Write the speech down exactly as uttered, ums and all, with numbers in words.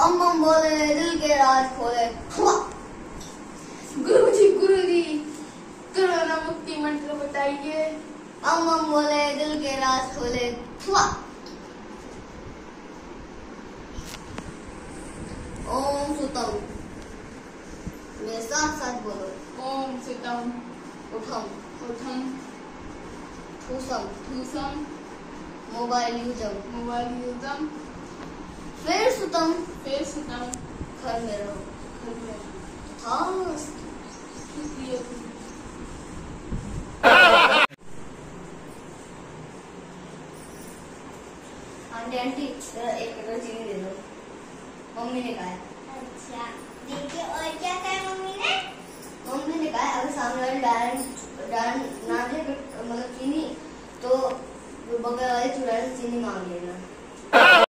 अम्मम बोले दिल के राज खोले। गुरु जी गुरु जी कोरोना मुक्ति मंत्र बताइए। अम्मम बोले दिल के राज खोले। ओम सुतम, मेरे साथ साथ बोलो। ओम सुतम उठम उठम ठूसम ठूसम मोबाइल यूजम मोबाइल यूजम फिर सुतम फिर सुतम घर में रहो। घर में हाँ शुक्रिया। आंटी आंटी जरा एक कटोरी चीनी दे दो, मम्मी ने कहा है। अच्छा देखिए, और क्या कहा मम्मी ने? मम्मी ने कहा है अगर सामने वाले डाल डाल ना दे मतलब चीनी तो बगल वाले चूल्हे से चीनी मांग लेना।